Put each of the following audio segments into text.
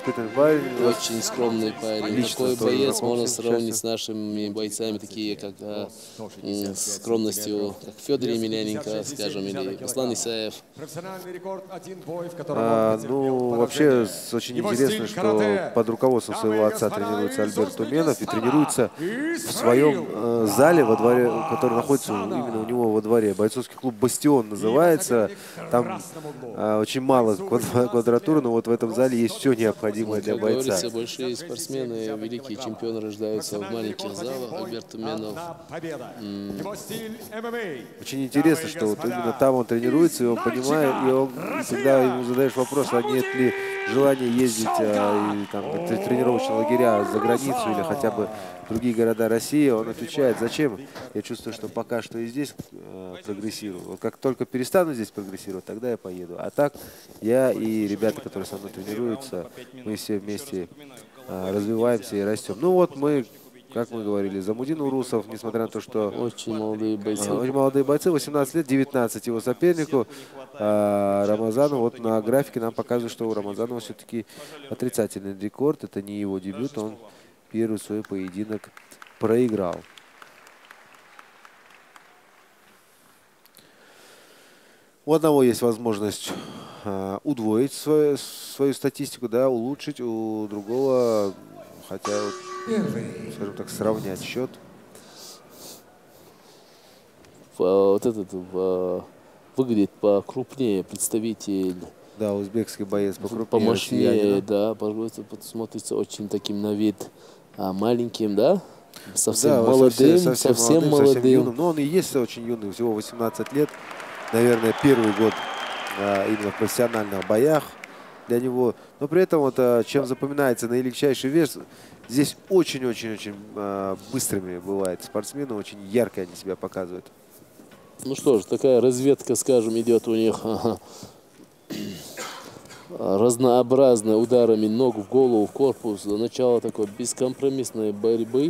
воспитанный парень. Очень скромный парень. Такой боец можно сравнить с нашими бойцами, такие как с скромностью, как Федор Емельяненко, скажем, или Руслан Исаев. Ну, вообще, очень интересно, что под руководством своего отца тренируется Альберт Туменов и тренируется в своем зале, во дворе, который находится именно у него во дворе. Бойцовский клуб «Бастион» называется. Там очень мало квадратуры, но вот в этом зале есть все необходимое для бойца. Как говорится, большие спортсмены, великие чемпионы рождаются в маленьких залах. Альберт Туменов. Очень интересно, что вот именно там он тренируется, и он понимает, и он, когда ему задаешь вопрос, а нет ли желания ездить и, там, тренировочные лагеря за границу или хотя бы в другие города России, он отвечает: зачем? Я чувствую, что пока что и здесь прогрессирую. Вот как только перестану здесь прогрессировать, тогда я поеду. А так я и ребята, которые со мной тренируются, мы все вместе развиваемся и растем. Ну вот мы, как мы говорили, Замудин Урусов, несмотря на то, что очень молодые бойцы. Очень молодые бойцы, 18 лет, 19 его сопернику. Рамазану, вот на графике нам показывают, что у Рамазанова все-таки отрицательный рекорд. Это не его дебют, он первый свой поединок проиграл. У одного есть возможность удвоить свою статистику, да, улучшить, у другого, хотя, скажем так, сравнять счет. Вот этот выглядит покрупнее представитель. Да, узбекский боец покрупнее. Помощнее, да, смотрится очень таким на вид маленьким, да? Совсем да, молодым, совсем молодым. Юным. Но он и есть очень юный, всего 18 лет. Наверное, первый год именно в профессиональных боях для него. Но при этом, вот, чем запоминается наилегчайший вес, здесь очень-очень-очень быстрыми бывают спортсмены, очень ярко они себя показывают. Ну что ж, такая разведка, скажем, идет у них разнообразная, ударами ног в голову, в корпус. До начала такой бескомпромиссной борьбы.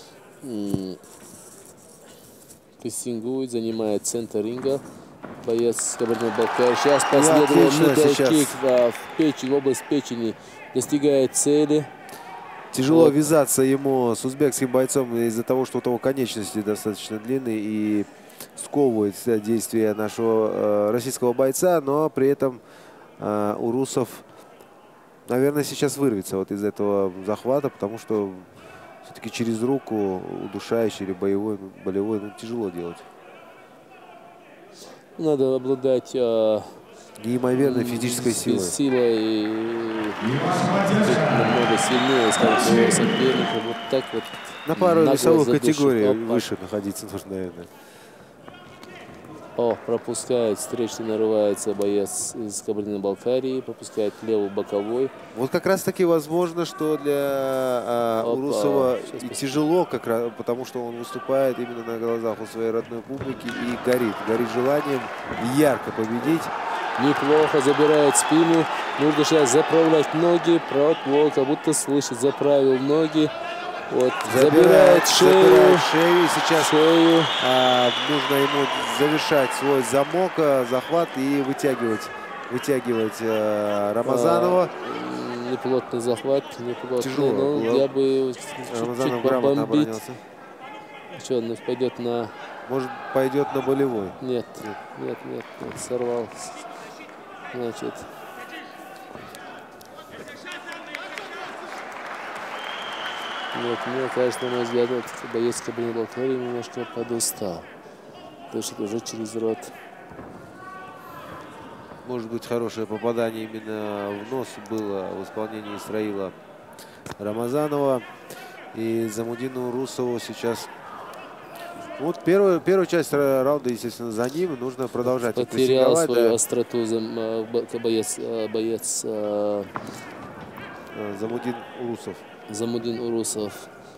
Прессингует, занимает центр ринга. Боец Кабардино-Балкарии. Сейчас последовал мидл-кик в печень, в область печени. Достигает цели. Тяжело вот вязаться ему с узбекским бойцом из-за того, что у того конечности достаточно длинные и сковывает действия нашего российского бойца, но при этом Урусов, наверное, сейчас вырвется вот из этого захвата, потому что все-таки через руку удушающий или болевой тяжело делать. Надо обладать неимоверной физической силой и намного сильнее, скажем, своего соперника. Вот так вот. На пару весовых категорий выше находиться нужно, наверное. О, пропускает, встречный нарывается боец из Кабардино-Балкарии, пропускает левый боковой. Вот как раз таки возможно, что для Урусова и тяжело, как раз, потому что он выступает именно на глазах у своей родной публики и горит желанием ярко победить. Неплохо забирает спину, нужно сейчас заправлять ноги, как будто слышит, заправил ноги. Вот, забирает шею. Сейчас нужно ему завершать свой замок, захват и вытягивать Рамазанова. Неплотный захват, неплотный. Тяжело. Но я бы чуть-чуть побомбить. Что, он пойдет на... Может, пойдет на болевой? Нет, сорвал. Значит... Нет, мне кажется, на мой взгляд, боец Кабардино-Балкарии немножко подустал. Дышит уже через рот. Может быть, хорошее попадание именно в нос было в исполнении Исраила Рамазанова. И Замудину Урусову сейчас... Вот первую часть раунда, естественно, за ним. Нужно продолжать. Потерял свою остроту боец Замудин Урусов. Замудин Урусов.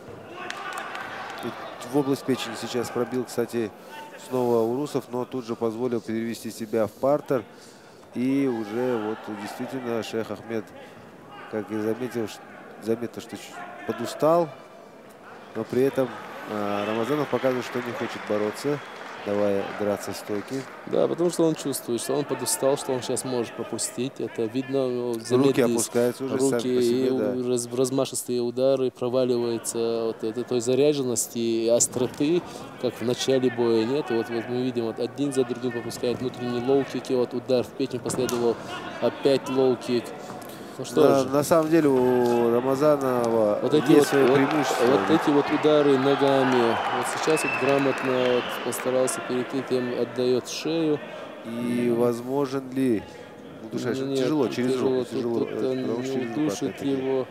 В область печени сейчас пробил, кстати, снова Урусов, но тут же позволил перевести себя в партер. И уже вот действительно Шейх Ахмед, как и заметил, что подустал. Но при этом Рамазанов показывает, что не хочет бороться. давая драться стойки. Да, потому что он чувствует, что он подустал, что он сейчас может пропустить. Это видно. Руки опускаются уже руки сами по себе, и размашистые удары, проваливается вот этой заряженности и остроты, как в начале боя нет. Вот мы видим, вот один за другим пропускает внутренний лоу-кик, и вот удар в печень последовал, опять лоу-кик. Ну что на самом деле у Рамазанова вот эти есть вот, свои преимущества. Вот эти вот удары ногами. Вот сейчас вот грамотно вот постарался перейти, тем отдает шею. И возможен ли удушать? Тяжело, через руку. Тяжело, тут не удушит его.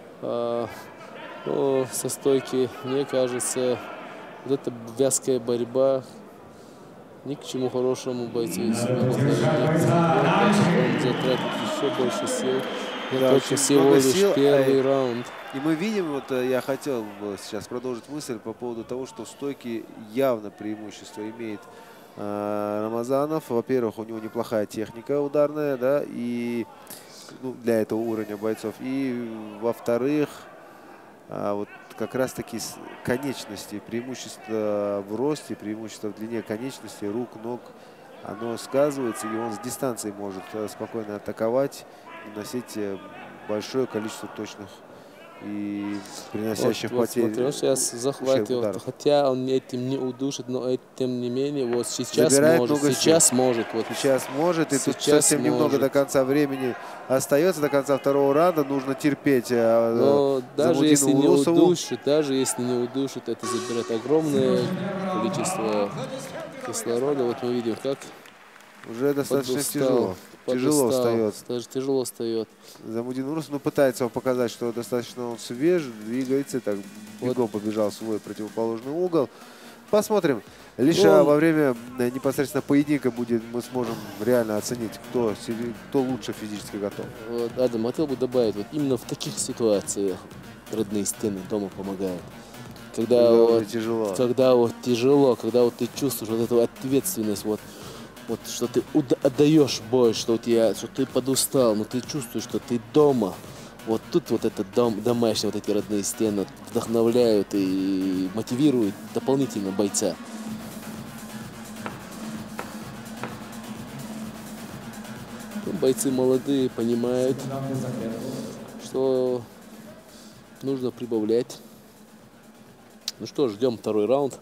Но со стойки, мне кажется, вот эта вязкая борьба ни к чему хорошему бойцу не затратит еще больше сил. Да, только всего лишь сил, первый раунд. И мы видим, вот я хотел бы сейчас продолжить мысль по поводу того, что в стойке явно преимущество имеет Рамазанов. Во-первых, у него неплохая техника ударная, да, и для этого уровня бойцов. И во-вторых, вот как раз таки конечности, преимущество в росте, преимущество в длине конечностей, рук, ног, оно сказывается, и он с дистанции может спокойно атаковать, наносить большое количество точных и приносящих потерь. Смотри, он сейчас захватил, хотя он этим не удушит, но тем не менее вот сейчас может. Сейчас может. Вот. Сейчас может, и тут совсем немного до конца времени остается, до конца второго раунда, нужно терпеть. Но даже если не удушит, это забирает огромное количество кислорода. Вот мы видим, как уже достаточно тяжело встает. Даже тяжело встает. Замудин Урус, пытается показать, что достаточно он свеж, двигается, так бегом побежал в свой противоположный угол. Посмотрим. Лишь во время непосредственно поединка мы сможем реально оценить, кто лучше физически готов. Вот, Адам, хотел бы добавить, вот именно в таких ситуациях родные стены дома помогают. Когда тяжело, когда вот ты чувствуешь вот эту ответственность, вот что ты отдаешь бой, что ты подустал, но ты чувствуешь, что ты дома. Вот тут вот этот домашние, вот эти родные стены вдохновляют и мотивируют дополнительно бойца. Бойцы молодые понимают, что нужно прибавлять. Ну что, ждем второй раунд.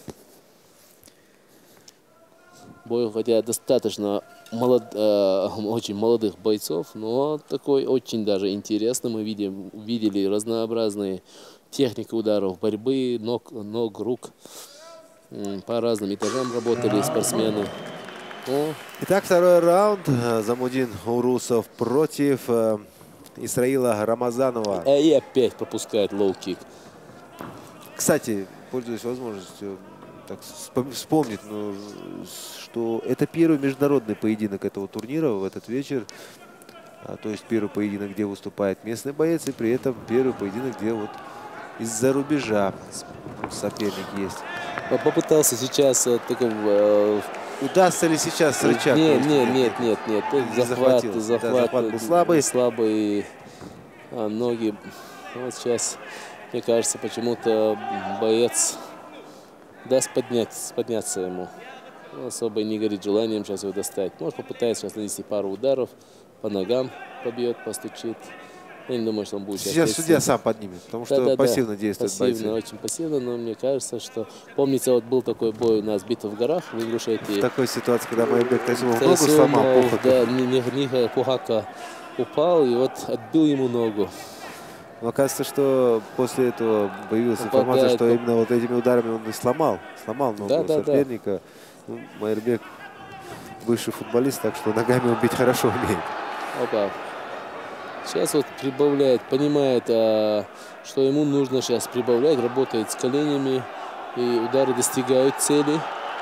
Бой, хотя достаточно очень молодых бойцов, но такой очень даже интересный. Мы видели разнообразные техники ударов, борьбы, ног, рук. По разным этажам работали спортсмены. Итак, второй раунд. Замудин Урусов против Исраила Рамазанова. И опять пропускает лоу-кик. Кстати, пользуясь возможностью вспомнить, что это первый международный поединок этого турнира в этот вечер. То есть первый поединок, где выступает местный боец, и при этом первый поединок, где вот из-за рубежа соперник есть. Попытался сейчас удастся ли сейчас с рычага? Нет. Захват был слабый. Слабые ноги. Вот сейчас, мне кажется, почему-то боец даст подняться ему. Особо не горит желанием сейчас его достать. Может, попытается сейчас нанести пару ударов по ногам, побьет, постучит. Я не думаю, что он будет сейчас судья сам поднимет, потому что пассивно действует бойцы. Очень пассивно, но мне кажется, что... Помнится, вот был такой бой у нас «Битва в горах» в Ингушетии. В такой ситуации, когда Майрбек Тайсумов ногу сломал, Ниха Пухака упал и вот отбил ему ногу. Но оказывается, что после этого появилась информация, что именно вот этими ударами он и сломал ногу соперника. Майрбек бывший футболист, так что ногами он бить хорошо умеет. Сейчас вот прибавляет, понимает, что ему нужно сейчас прибавлять, работает с коленями, и удары достигают цели.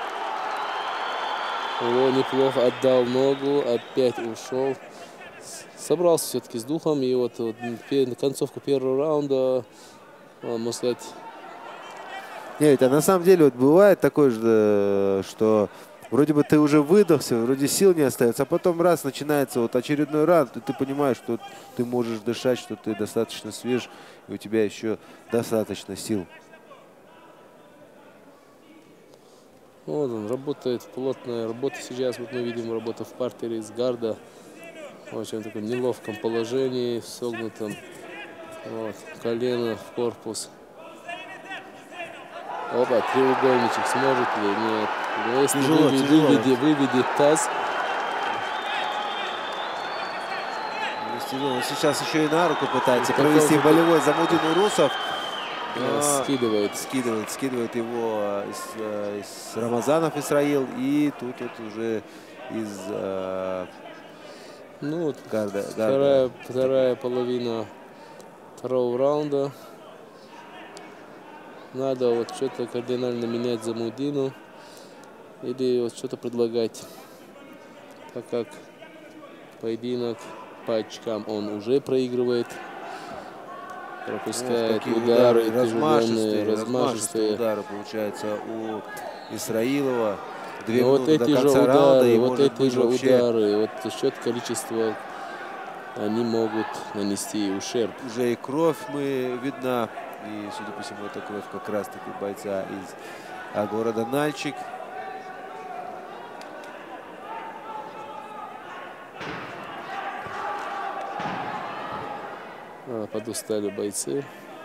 Неплохо отдал ногу, опять ушел. Собрался все-таки с духом, и вот на концовку первого раунда, можно сказать... Нет, а на самом деле вот бывает такое же, что вроде бы ты уже выдохся, вроде сил не остается, а потом раз начинается вот очередной раунд, и ты понимаешь, что ты можешь дышать, что ты достаточно свеж, и у тебя еще достаточно сил. Вот он работает, плотная работа сейчас. Вот мы видим работу в партере из гарда. В очень таком неловком положении, в согнутом. Вот, колено в корпус. Опа, треугольничек сможет ли? Нет. Но если выведет таз. Сейчас еще и на руку пытается провести болевой Замудин Урусов. Скидывает его из Рамазанов Исраил. И тут вот уже из вторая половина второго раунда. Надо вот что-то кардинально менять Замудину. Или вот что-то предлагать. Так как поединок по очкам он уже проигрывает. Пропускает удары размашистые удары получается у Исраилова. 2 минуты вот эти до конца же удары, вот эти же удары, вот за счет количества они могут нанести ущерб. Уже и кровь видна, и судя по всему, это кровь как раз таки бойца из города Нальчик. Подустали бойцы.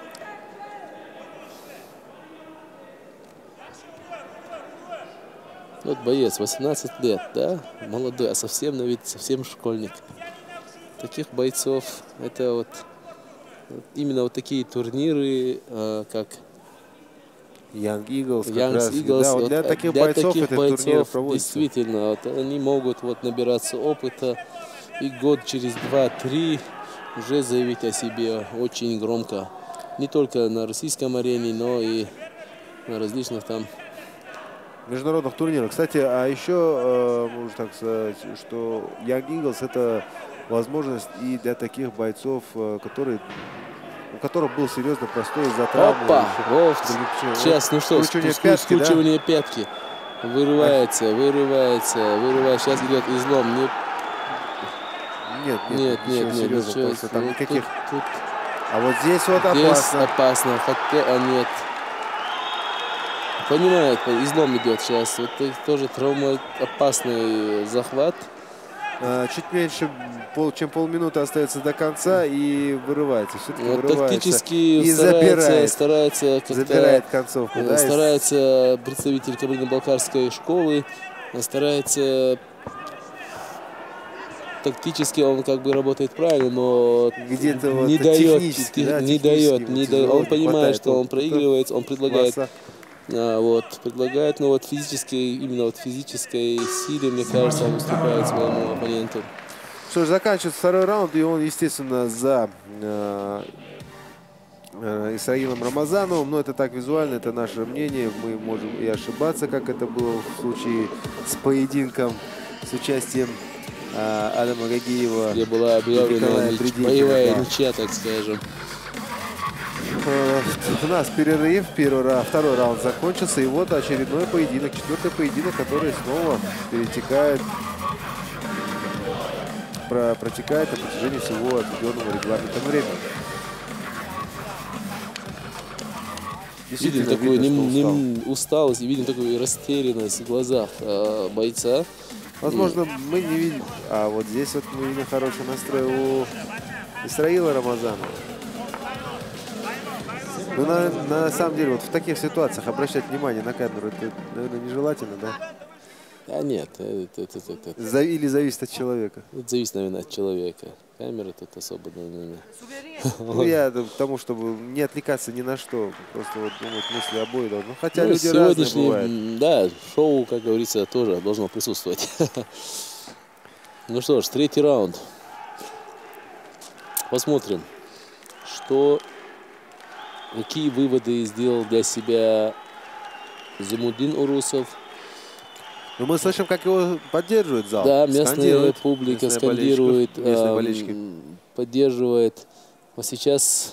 Вот боец, 18 лет, да? Молодой, а совсем на вид, совсем школьник. Таких бойцов, это вот именно вот такие турниры, как Young Eagles, да, вот для таких бойцов действительно, вот, они могут вот набираться опыта и год через 2-3 уже заявить о себе очень громко. Не только на российском арене, но и на различных там международных турнирах. Кстати, а еще можно так сказать, что Young Eagles — это возможность и для таких бойцов, у которых был серьезно простой из-за травмы. Опа! Сейчас, ну что, скручивание пятки. Вырывается. Сейчас идет излом. Нет, там никаких. А вот здесь вот опасно. Хотя, нет. Понимает, излом идет сейчас. Это тоже травмоопасный захват. Чуть меньше, чем полминуты остается до конца и вырывается. Все-таки вырывается. Тактически и забирает концовку. Старается представитель кабардино-балкарской школы, старается тактически, он как бы работает правильно, но где-то не дает. Он понимает, что он проигрывает, он предлагает. Предлагает, но вот именно вот физической силе, мне кажется, он уступает своему оппоненту. Что ж, заканчивается второй раунд, и он, естественно, за Исраилом Рамазановым. Но это так визуально, это наше мнение. Мы можем и ошибаться, как это было в случае с поединком с участием Адама Гагиева. Где была объявлена боевая ничья, так скажем. У нас перерыв, второй раунд закончился, и вот очередной поединок, четвертый поединок, который снова протекает на протяжении всего отведенного регламентом времени. Видим такую усталость, видим такую растерянность в глазах бойца. Возможно, мы не видим, а вот здесь вот мы видим хороший настрой у Исраила Рамазанова. Ну, на самом деле, вот в таких ситуациях обращать внимание на камеру, это, наверное, нежелательно, да? А нет. Или зависит от человека? Это зависит, наверное, от человека. Камера тут особо, наверное. Ну, я к тому, чтобы не отвлекаться ни на что. Просто вот думать мысли обоих. Ну, хотя люди разные бывают. Да, шоу, как говорится, тоже должно присутствовать. Ну что ж, третий раунд. Посмотрим, какие выводы сделал для себя Замудин Урусов. Ну, мы слышим, как его поддерживает зал. Да, местная публика скандирует, поддерживает. А сейчас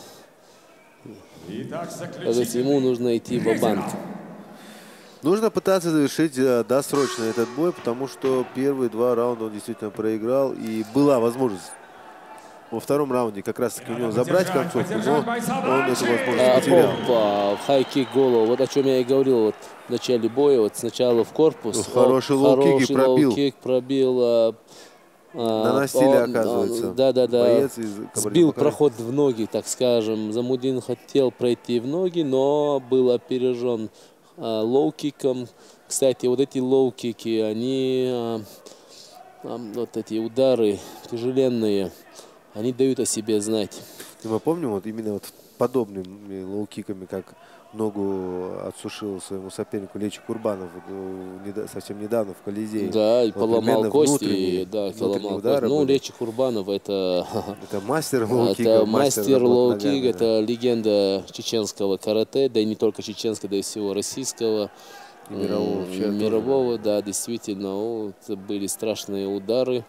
ему нужно идти в банк. Нужно пытаться завершить досрочно этот бой, потому что первые 2 раунда он действительно проиграл. И была возможность во втором раунде как раз-таки у него забрать концовку, но он эту возможность потерял. Опа, хай-кик голову. Вот о чем я и говорил вот в начале боя. Вот сначала в корпус. Хороший лоу-кик и пробил. Лоу-кик пробил. Наносили, оказывается. Да. Сбил проход в ноги, так скажем. Замудин хотел пройти в ноги, но был опережен лоу-киком. Кстати, вот эти лоу-кики, они, вот эти удары тяжеленные, они дают о себе знать. Мы помним вот именно вот подобными лоу-киками, как ногу отсушил своему сопернику Лечи Курбанов совсем недавно в Колизее. Да, и вот поломал кости. Удары ну, Лечи Курбанов это мастер лоу-кика. Это мастер лоу-кик, это легенда чеченского карате, да и не только чеченского, да и всего российского. И мирового, да, действительно, это были страшные удары.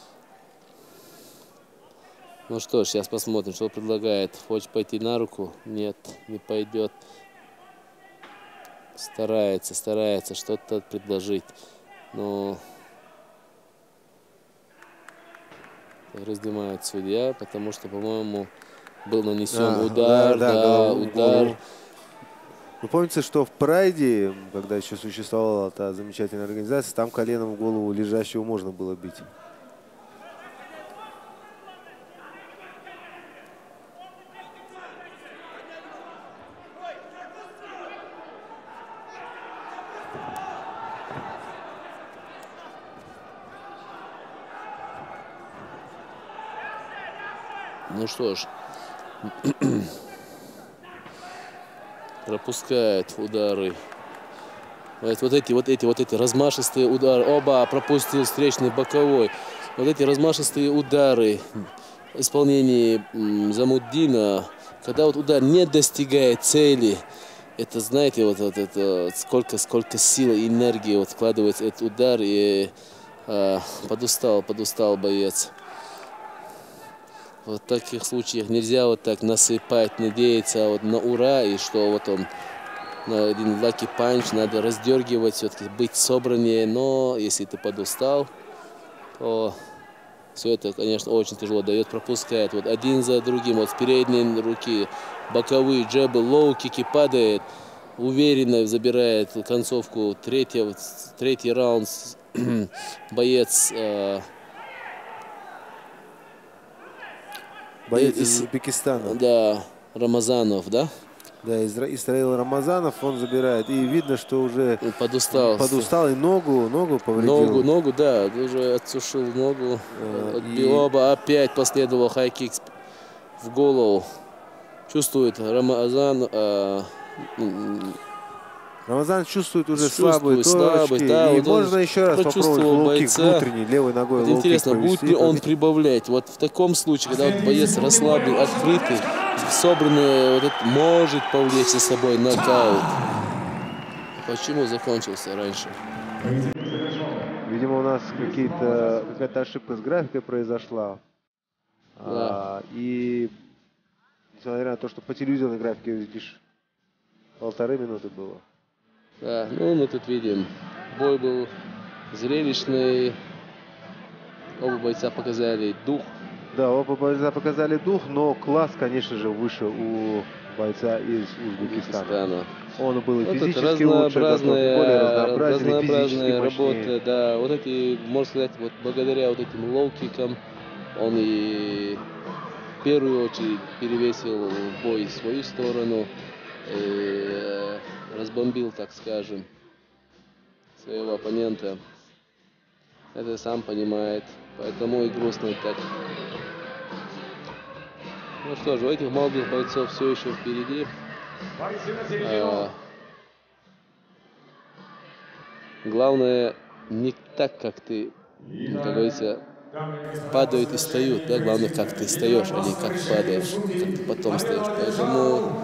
Ну что ж, сейчас посмотрим, что предлагает. Хочет пойти на руку? Нет, не пойдет. Старается что-то предложить. Но разднимает судья, потому что, по-моему, был нанесен удар. Удар. Вы помните, что в Прайде, когда еще существовала та замечательная организация, там коленом в голову лежащего можно было бить. Ну что ж, пропускает удары. Вот эти размашистые удары. Оба пропустил встречный боковой. Вот эти размашистые удары в исполнении Замуддина, когда вот удар не достигает цели, это, знаете, вот это сколько силы и энергии вот вкладывается этот удар, и подустал боец. Вот в таких случаях нельзя вот так насыпать, надеяться вот на ура, и что вот он на один лаки панч, надо раздергивать, все-таки быть собраннее. Но если ты подустал, то все это, конечно, очень тяжело дает, пропускает. Вот один за другим, вот с передней руки, боковые джебы, лоу-кики, падает, уверенно забирает концовку. Третий раунд боец... Боец из Узбекистана. Да, Рамазанов, да? Да, Исраил Рамазанов, он забирает. И видно, что уже подустал и ногу повредил. Ногу, да, уже отсушил ногу. Отбил оба, опять последовал хай-кик в голову. Чувствует Рамазан. Рамазан чувствует уже слабые точки. Да, и вот можно еще раз попробовать лоу-кик внутренний, левой ногой лоу-кик. Интересно, будет ли он прибавлять? Вот в таком случае, когда вот боец расслаблен, открытый, собранный, вот это может повлечь за собой нокаут. Почему закончился раньше? Видимо, у нас какая-то ошибка с графикой произошла. Да. И несмотря на то, что по телевизионной графике, видишь, 1,5 минуты было. Да, ну мы тут видим, бой был зрелищный, оба бойца показали дух. Да, оба бойца показали дух, но класс, конечно же, выше у бойца из Узбекистана. Он был и физически лучше, более разнообразные работы, да, вот эти, можно сказать, вот благодаря вот этим лоу-кикам он и в первую очередь перевесил бой в свою сторону. И разбомбил, так скажем, своего оппонента. Это сам понимает, поэтому и грустно так. Ну что же, у этих молодых бойцов все еще впереди. Главное, не так, как ты, как говорится, падают и встают, да? Главное, как ты встаешь, а не как падаешь, как ты потом встаешь. Поэтому...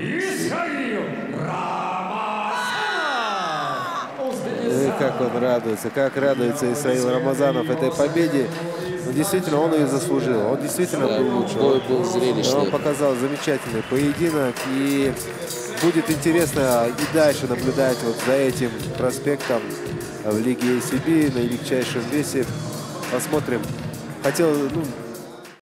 Как он радуется, как радуется Исраил Рамазанов этой победе. Но действительно, он ее заслужил. Он действительно был лучше. Бой был зрелищный. Он показал замечательный поединок. И будет интересно и дальше наблюдать вот за этим проспектом в Лиге ACB на легчайшем весе. Посмотрим. Хотел,